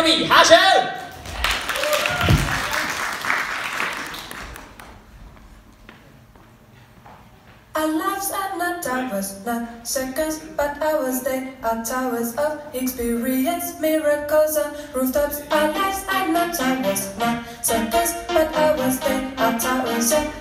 popi， 哈神。 Our lives are not towers, not seconds, but hours. They are towers of experience, miracles on rooftops. Our lives are not towers, not seconds, but hours. They are towers of